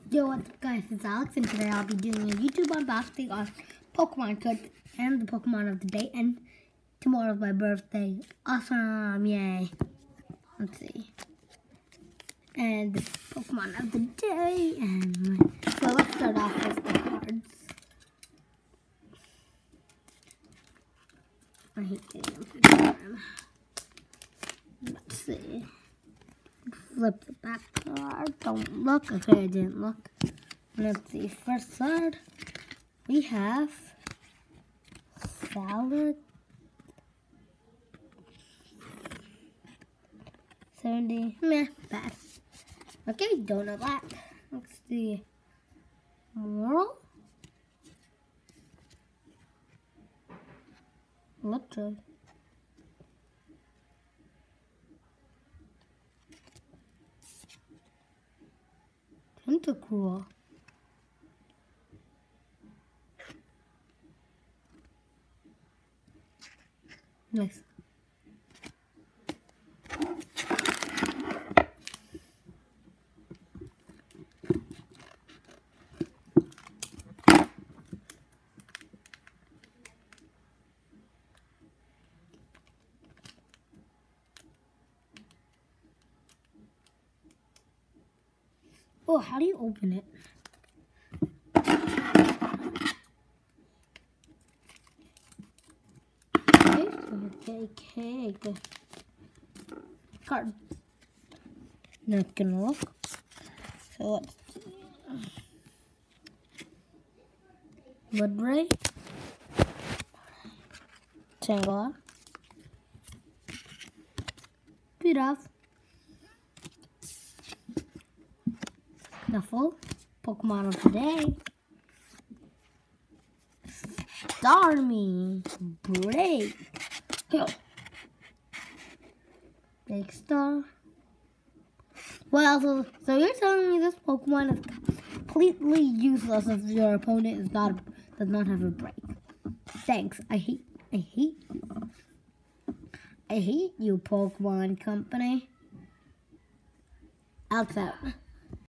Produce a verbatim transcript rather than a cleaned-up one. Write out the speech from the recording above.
Yo, what's up guys, it's Alex and today I'll be doing a YouTube unboxing on Pokemon cards and the Pokemon of the day, and tomorrow's my birthday. Awesome, yay. Let's see. And the Pokemon of the day, and my, so let's start off with the cards. I hate getting them for time. Let's see. Flip the back card. Don't look. Okay, I didn't look. Let's see. First card, we have Salad. seventy. Meh. Bad. Okay, Donut Black. Let's see. Moral. Electrode. Tentacruel. Nice. Oh, how do you open it? Okay, okay, okay. Card. Not gonna look. So let's see. Woodbray. Tangela. Pidove. Snuffle, Pokemon of the day. Starmie, Break, Big Star. Well, so, so you're telling me this Pokemon is completely useless if your opponent is not does not have a break. Thanks. I hate I hate you. I hate you, Pokemon Company. Out out.